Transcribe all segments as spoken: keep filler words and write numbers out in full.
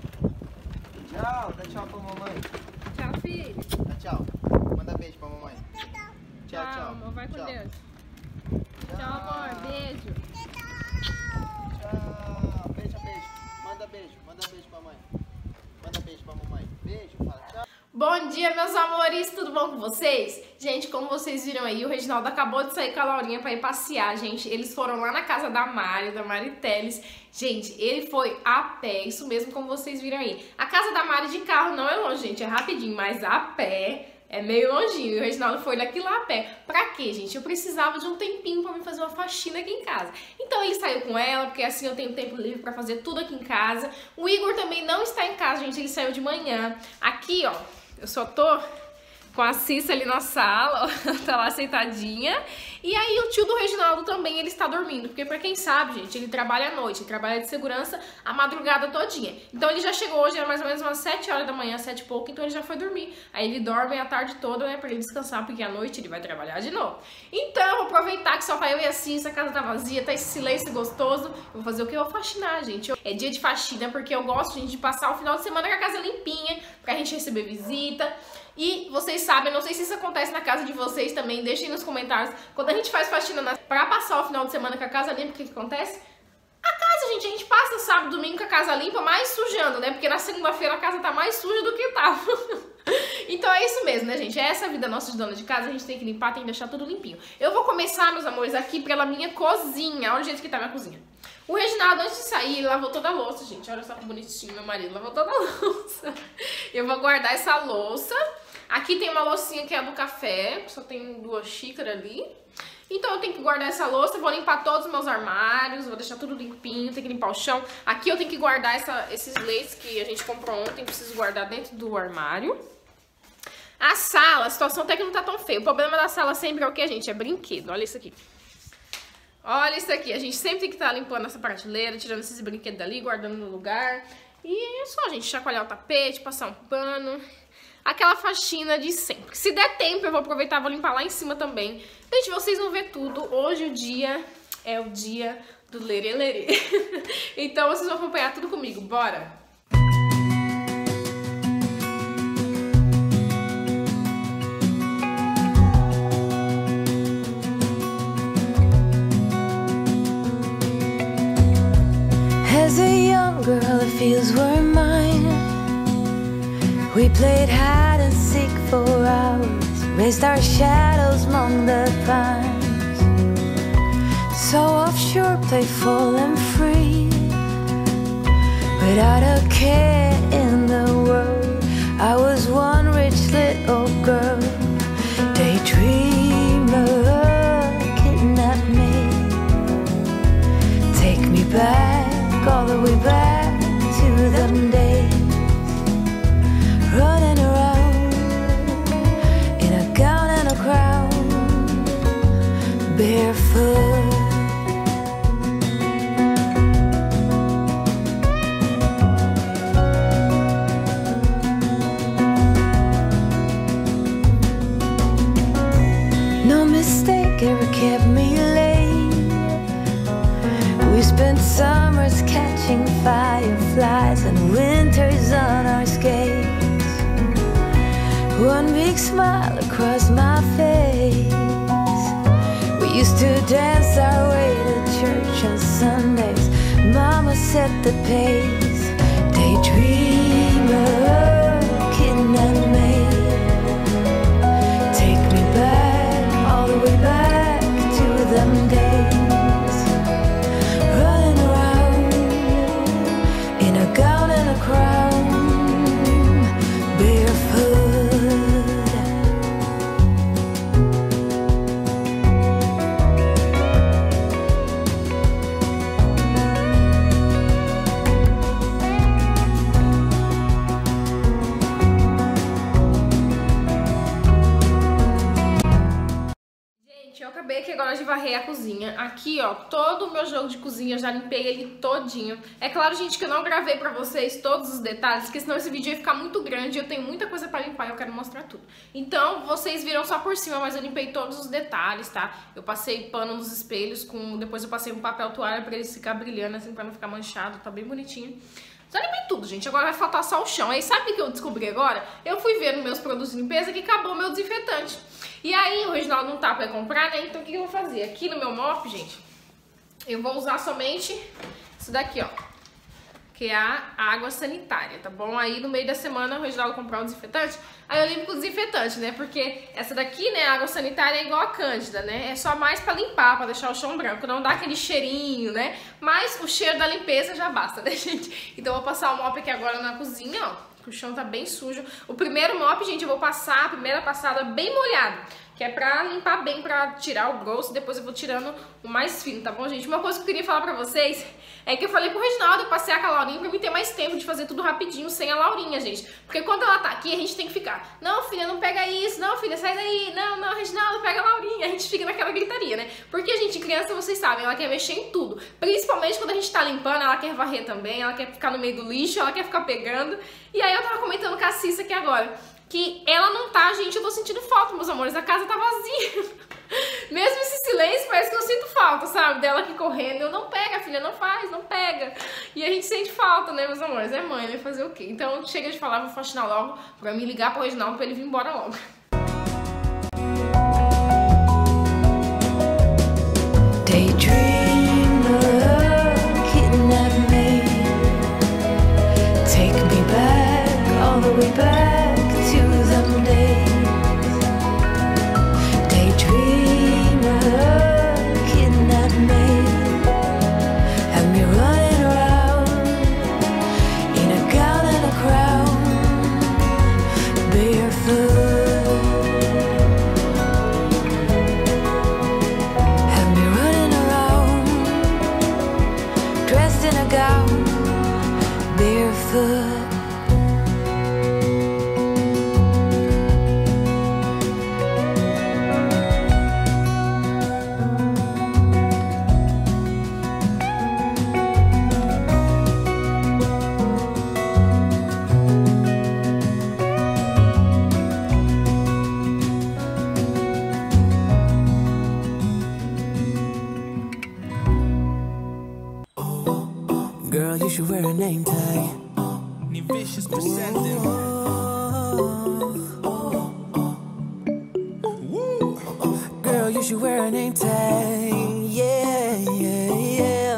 Tchau, dá tchau pra mamãe. Tchau, filho. Dá tchau. Manda beijo pra mamãe. Tchau, tchau. Amor, vai com tchau. Deus. Tchau, Tchau, amor. Beijo. Tchau. Beijo, beijo. Manda beijo. Manda beijo pra mãe. Manda beijo pra mamãe. Beijo, fala tchau. Bom dia, meus amores, tudo bom com vocês? Gente, como vocês viram aí, o Reginaldo acabou de sair com a Laurinha pra ir passear, gente. Eles foram lá na casa da Mari, da Mari Teles. Gente, ele foi a pé, isso mesmo como vocês viram aí. A casa da Mari de carro não é longe, gente, é rapidinho, mas a pé é meio longinho. E o Reginaldo foi daqui lá a pé. Pra quê, gente? Eu precisava de um tempinho pra me fazer uma faxina aqui em casa. Então ele saiu com ela, porque assim eu tenho tempo livre pra fazer tudo aqui em casa. O Igor também não está em casa, gente, ele saiu de manhã. Aqui, ó, eu só tô com a Cissa ali na sala, ó, tá lá sentadinha. E aí o tio do Reginaldo também, ele está dormindo, porque pra quem sabe, gente, ele trabalha à noite, ele trabalha de segurança a madrugada todinha. Então ele já chegou hoje, era mais ou menos umas sete horas da manhã, sete e pouco, então ele já foi dormir. Aí ele dorme a tarde toda, né, pra ele descansar, porque à noite ele vai trabalhar de novo. Então, vou aproveitar que só vai eu e a Cissa, a casa tá vazia, tá esse silêncio gostoso. Eu vou fazer o que? Eu vou faxinar, gente. É dia de faxina, porque eu gosto, gente, de passar o final de semana com a casa limpinha, pra gente receber visita. E vocês sabem, não sei se isso acontece na casa de vocês também, deixem nos comentários. Quando a gente faz faxina na... pra passar o final de semana com a casa limpa, o que que acontece? A casa, gente, a gente passa sábado, domingo com a casa limpa, mais sujando, né? Porque na segunda-feira a casa tá mais suja do que tava. Então é isso mesmo, né, gente? É essa a vida nossa de dona de casa, a gente tem que limpar, tem que deixar tudo limpinho. Eu vou começar, meus amores, aqui pela minha cozinha. Olha o jeito que tá a minha cozinha. O Reginaldo, antes de sair, ele lavou toda a louça, gente. Olha só que bonitinho, meu marido lavou toda a louça. Eu vou guardar essa louça. Aqui tem uma loucinha que é a do café, só tem duas xícaras ali. Então eu tenho que guardar essa louça, vou limpar todos os meus armários, vou deixar tudo limpinho, tenho que limpar o chão. Aqui eu tenho que guardar essa, esses leis que a gente comprou ontem, preciso guardar dentro do armário. A sala, a situação até que não tá tão feia. O problema da sala sempre é o que, gente? É brinquedo, olha isso aqui. Olha isso aqui, a gente sempre tem que estar limpando essa prateleira, tirando esses brinquedos dali, guardando no lugar. E é só, gente, chacoalhar o tapete, passar um pano... Aquela faxina de sempre. Se der tempo, eu vou aproveitar e vou limpar lá em cima também. Gente, vocês vão ver tudo. Hoje o dia é o dia do lerê lerê. Então vocês vão acompanhar tudo comigo. Bora! As a young girl, it feels we're mine. We played hide and seek for hours, raised our shadows among the pines. So offshore, playful and free, without a care in the world. I was one rich little girl, daydreamer, kidnap me. Take me back, all the way back to them days. Running around in a gown and a crown, barefoot. No mistake ever kept me late. We spent summers catching fireflies and winters on our skates. One big smile across my face. We used to dance our way to church on Sundays. Mama set the pace. Daydreamer, kidnap me. Take me back, all the way back to them days. Running around in a gown and a crown, barefoot. Eu acabei aqui agora de varrer a cozinha. Aqui, ó, todo o meu jogo de cozinha, eu já limpei ele todinho. É claro, gente, que eu não gravei pra vocês todos os detalhes, porque senão esse vídeo ia ficar muito grande e eu tenho muita coisa pra limpar e eu quero mostrar tudo. Então, vocês viram só por cima, mas eu limpei todos os detalhes, tá? Eu passei pano nos espelhos, com depois eu passei um papel toalha pra eles ficar brilhando, assim, pra não ficar manchado, tá bem bonitinho. Já limpei tudo, gente. Agora vai faltar só o chão. Aí sabe o que eu descobri agora? Eu fui ver nos meus produtos de limpeza que acabou o meu desinfetante. E aí o Reginaldo não tá pra comprar, né? Então o que eu vou fazer? Aqui no meu mop, gente, eu vou usar somente isso daqui, ó. Que é a água sanitária, tá bom? Aí no meio da semana o Reginaldo comprar um desinfetante, aí eu limpo com o desinfetante, né? Porque essa daqui, né, a água sanitária é igual a Cândida, né? É só mais pra limpar, pra deixar o chão branco, não dá aquele cheirinho, né? Mas o cheiro da limpeza já basta, né, gente? Então eu vou passar o mop aqui agora na cozinha, ó, que o chão tá bem sujo. O primeiro mop, gente, eu vou passar a primeira passada bem molhada, que é pra limpar bem, pra tirar o grosso, depois eu vou tirando o mais fino, tá bom, gente? Uma coisa que eu queria falar pra vocês é que eu falei pro Reginaldo passear com a Laurinha pra mim ter mais tempo de fazer tudo rapidinho sem a Laurinha, gente. Porque quando ela tá aqui, a gente tem que ficar, não, filha, não pega isso, não, filha, sai daí, não, não, Reginaldo, pega a Laurinha. A gente fica naquela gritaria, né? Porque, gente, criança, vocês sabem, ela quer mexer em tudo. Principalmente quando a gente tá limpando, ela quer varrer também, ela quer ficar no meio do lixo, ela quer ficar pegando. E aí eu tava comentando com a Cissa aqui agora, que ela não tá, gente, eu tô sentindo falta, meus amores, a casa tá vazia. Mesmo esse silêncio, parece que eu sinto falta, sabe? Dela aqui correndo, eu não pega, filha, não faz, não pega. E a gente sente falta, né, meus amores? É mãe, vai fazer o quê? Então chega de falar, vou faxinar logo pra me ligar pro Reginaldo pra ele vir embora logo. Girl, you should wear a name tag. Vicious presenting. Girl, you should wear a name tag. Yeah, yeah, yeah.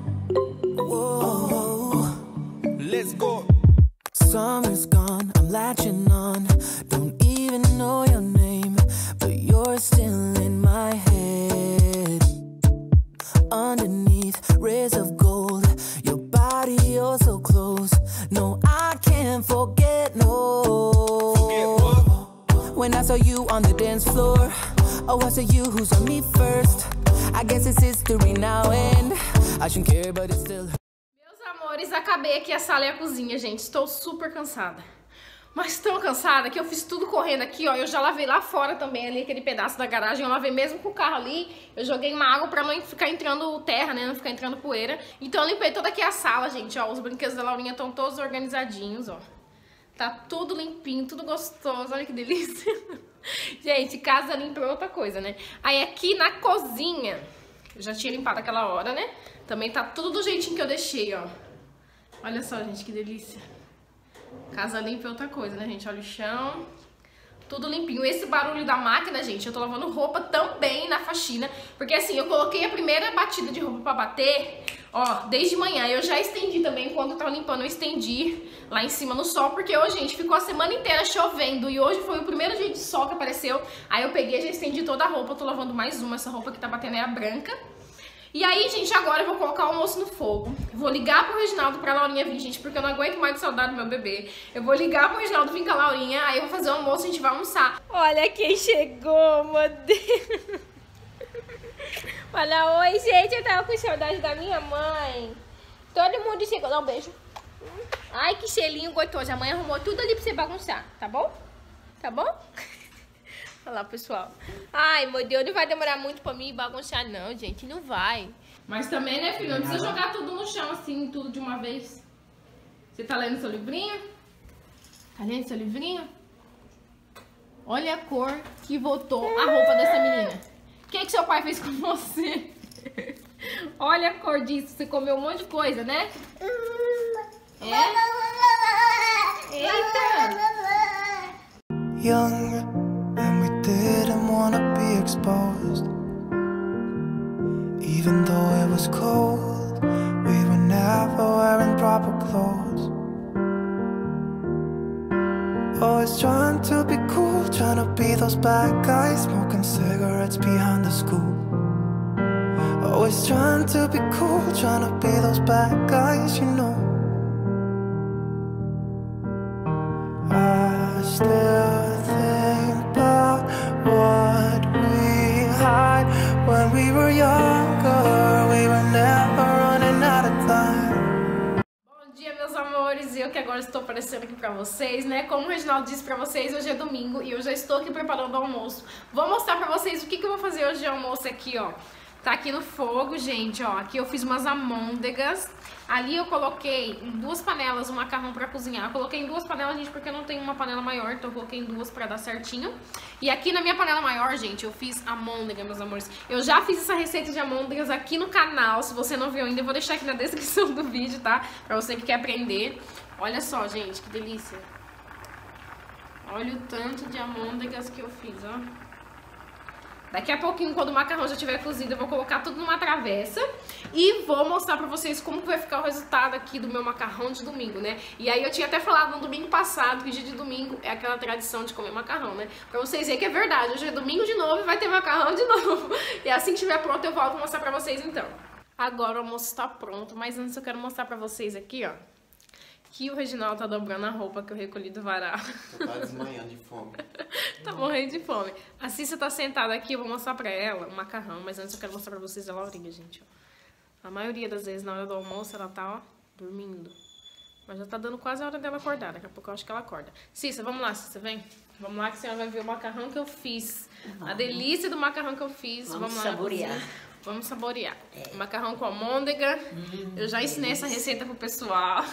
Whoa. Let's go. Summer's gone, I'm latching on. Don't even know your name, but you're still in my head. Underneath rays of gold, your body oh so close. No, I can't forget, no. Forget what? When I saw you on the dance floor, oh, I saw you who saw me first. I guess it's history now and I shouldn't care, but it's still. Meus amores, acabei aqui a sala e a cozinha, gente. Estou super cansada. Mas tão cansada que eu fiz tudo correndo aqui, ó. Eu já lavei lá fora também, ali, aquele pedaço da garagem. Eu lavei mesmo com o carro ali. Eu joguei uma água pra não ficar entrando terra, né? Não ficar entrando poeira. Então eu limpei toda aqui a sala, gente, ó. Os brinquedos da Laurinha estão todos organizadinhos, ó. Tá tudo limpinho, tudo gostoso. Olha que delícia. Gente, casa limpa é outra coisa, né? Aí aqui na cozinha, eu já tinha limpado aquela hora, né? Também tá tudo do jeitinho que eu deixei, ó. Olha só, gente, que delícia. Casa limpa é outra coisa, né, gente? Olha o chão. Tudo limpinho. Esse barulho da máquina, gente, eu tô lavando roupa também na faxina. Porque assim, eu coloquei a primeira batida de roupa pra bater, ó, desde manhã. Eu já estendi também, enquanto eu tava limpando, eu estendi lá em cima no sol. Porque hoje, gente, ficou a semana inteira chovendo. E hoje foi o primeiro dia de sol que apareceu. Aí eu peguei e já estendi toda a roupa. Eu tô lavando mais uma. Essa roupa que tá batendo é a branca. E aí, gente, agora eu vou colocar o almoço no fogo. Eu vou ligar pro Reginaldo pra Laurinha vir, gente, porque eu não aguento mais de saudade do meu bebê. Eu vou ligar pro Reginaldo vir com a Laurinha, aí eu vou fazer o almoço e a gente vai almoçar. Olha quem chegou, meu Deus. Fala, oi, gente, eu tava com saudade da minha mãe. Todo mundo chegou. Dá um beijo. Ai, que selinho gostoso. A mãe arrumou tudo ali pra você bagunçar, tá bom? Tá bom? Olha lá, pessoal. Ai, meu Deus, não vai demorar muito pra mim bagunçar, não, gente. Não vai. Mas também, né, filho? Não precisa jogar tudo no chão, assim, tudo de uma vez. Você tá lendo seu livrinho? Tá lendo seu livrinho? Olha a cor que voltou a roupa dessa menina. O que que seu pai fez com você? Olha a cor disso. Você comeu um monte de coisa, né? É? Eita! Young, and we didn't wanna be exposed. Even though it was cold, we were never wearing proper clothes. Always trying to be cool, trying to be those bad guys, smoking cigarettes behind the school. Always trying to be cool, trying to be those bad guys, you know. I still think about what we had when we were younger. We were never running out of time. Bom dia, meus amores, eu que agora estou aparecendo aqui pra vocês, né? Como o Reginaldo disse pra vocês, hoje é domingo e eu já estou aqui preparando o almoço. Vou mostrar pra vocês o que, que eu vou fazer hoje de almoço aqui, ó. Tá aqui no fogo, gente, ó. Aqui eu fiz umas amôndegas. Ali eu coloquei em duas panelas o macarrão pra cozinhar. Eu coloquei em duas panelas, gente, porque eu não tenho uma panela maior, então eu coloquei em duas pra dar certinho. E aqui na minha panela maior, gente, eu fiz amôndega, meus amores. Eu já fiz essa receita de amôndegas aqui no canal. Se você não viu ainda, eu vou deixar aqui na descrição do vídeo, tá? Pra você que quer aprender. Olha só, gente, que delícia. Olha o tanto de amôndegas que eu fiz, ó. Daqui a pouquinho, quando o macarrão já estiver cozido, eu vou colocar tudo numa travessa e vou mostrar pra vocês como que vai ficar o resultado aqui do meu macarrão de domingo, né? E aí eu tinha até falado no domingo passado que dia de domingo é aquela tradição de comer macarrão, né? Pra vocês verem que é verdade, hoje é domingo de novo e vai ter macarrão de novo. E assim que estiver pronto eu volto pra mostrar pra vocês então. Agora o almoço está pronto, mas antes eu quero mostrar pra vocês aqui, ó, que o Reginaldo tá dobrando a roupa que eu recolhi do varal. Você tá desmanhando de fome. Tá morrendo de fome. A Cissa tá sentada aqui, eu vou mostrar pra ela o macarrão, mas antes eu quero mostrar pra vocês a Laurinha, gente, ó. A maioria das vezes na hora do almoço ela tá, ó, dormindo. Mas já tá dando quase a hora dela acordar, daqui a pouco eu acho que ela acorda. Cissa, vamos lá, Cissa, vem. Vamos lá que a senhora vai ver o macarrão que eu fiz. Vamos. A delícia do macarrão que eu fiz. Vamos, vamos lá, saborear. Vamos saborear. É. Macarrão com almôndega. Hum, eu já ensinei delícia. Essa receita pro pessoal.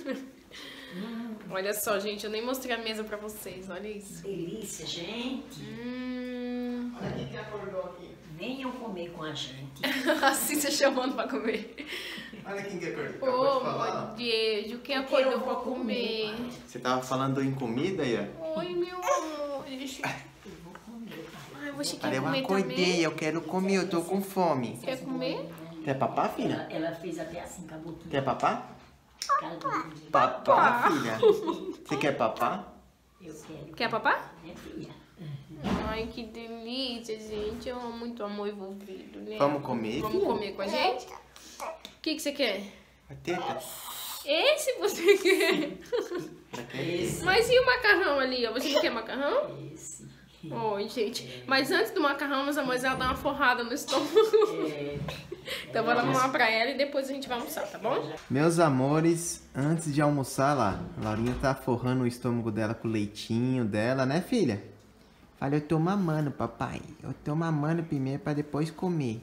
Hum. Olha só, gente, eu nem mostrei a mesa pra vocês, olha isso. Delícia, gente. Hum. Olha quem que acordou aqui. Venham comer com a gente. Assim você chamando pra comer. Olha quem que acordou. Ô, meu Deus, quem acordou pra comer? comer? Você tava falando em comida, Ia? Oi, meu amor. Eu vou comer. Ai, você quer Olha, eu comer acordei, também? eu quero comer, eu tô com fome. Quer comer? Quer papá, filha? Ela, ela fez até assim, acabou tudo. Quer papá? Papá. Papá, filha. Você quer papá? Eu quero. Quer papá? Minha filha. Ai, que delícia, gente. Eu amo muito amor envolvido, né? Vamos comer? Vamos comer com a gente? O que, que você quer? A teta? Esse você quer? Esse. Mas e o macarrão ali, ó? Você não quer macarrão? Esse. Oi, gente. Mas antes do macarrão, meus amores, ela dá uma forrada no estômago. É. Então vou arrumar pra ela e depois a gente vai almoçar, tá bom? Meus amores, antes de almoçar lá, a Laurinha tá forrando o estômago dela com o leitinho dela, né, filha? Fala, eu tô mamando, papai. Eu tô mamando primeiro pra depois comer.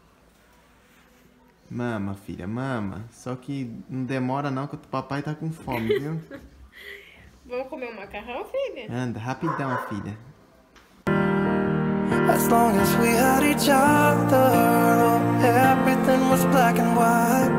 Mama, filha, mama. Só que não demora não, que o papai tá com fome, viu? Vamos comer um macarrão, filha? Anda, rapidão, filha. As long as we had each other, oh, everything was black and white.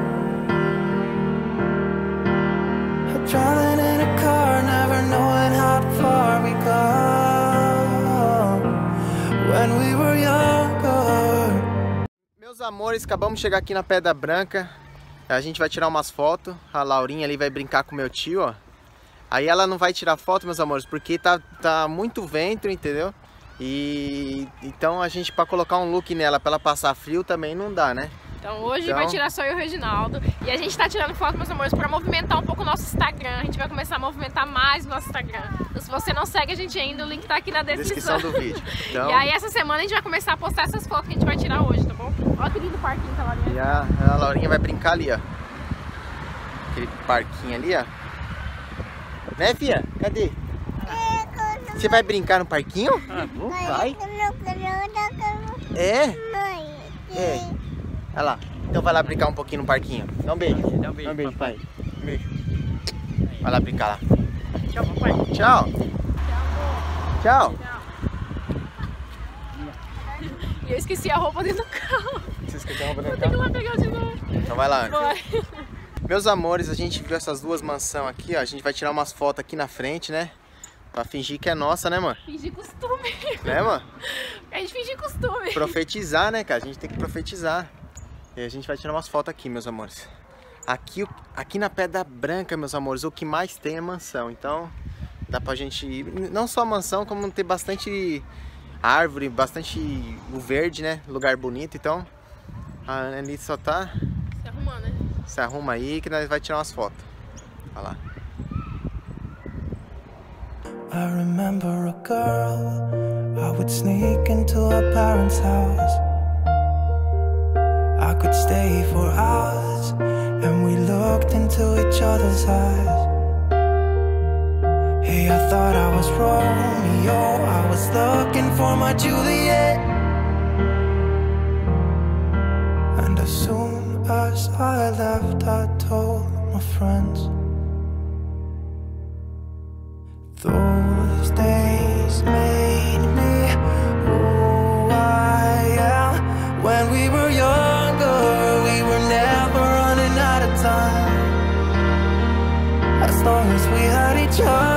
Driving in a car, never knowing how far we go. When we were younger. Meus amores, acabamos de chegar aqui na Pedra Branca. A gente vai tirar umas fotos. A Laurinha ali vai brincar com meu tio, ó. Aí ela não vai tirar foto, meus amores, porque tá, tá muito vento, entendeu? E então a gente, pra colocar um look nela, pra ela passar frio, também não dá, né? Então hoje Então... vai tirar só eu e o Reginaldo. E a gente tá tirando foto, meus amores, pra movimentar um pouco o nosso Instagram. A gente vai começar a movimentar mais o nosso Instagram. Então, se você não segue a gente ainda, o link tá aqui na descrição, descrição do vídeo. Então... E aí essa semana a gente vai começar a postar essas fotos que a gente vai tirar hoje, tá bom? Olha que lindo parquinho que a Laurinha. E a, a Laurinha vai brincar ali, ó. Aquele parquinho ali, ó. Né, filha? Cadê? Você vai brincar no parquinho? Ah, vai. É? É. Olha lá. Então vai lá brincar um pouquinho no parquinho. Dá um beijo. Dá um beijo, Dá um beijo pai. Um beijo. Vai lá brincar lá. Tchau, papai. Tchau. Tchau. E eu esqueci a roupa dentro do carro. Você esqueceu a roupa Vou dentro ter que ir do lá carro? pegar de novo. Então vai lá. Vai. Meus amores, a gente viu essas duas mansões aqui, ó. A gente vai tirar umas fotos aqui na frente, né? Pra fingir que é nossa, né, mano? Fingir costume. Né, mano? A gente fingir costume. Profetizar, né, cara? A gente tem que profetizar. E a gente vai tirar umas fotos aqui, meus amores. Aqui, aqui na Pedra Branca, meus amores, o que mais tem é mansão. Então, dá pra gente ir. Não só mansão, como ter bastante árvore, bastante o verde, né? Lugar bonito. Então, a Ana ali só tá... Se arrumando, né? Se arruma aí que nós vai tirar umas fotos. Olha lá. I remember a girl, I would sneak into her parents' house. I could stay for hours, and we looked into each other's eyes. Hey, I thought I was Romeo, I was looking for my Juliet. And as soon as I left, I told my friends. Those days made me who I am. When we were younger, we were never running out of time. As long as we had each other.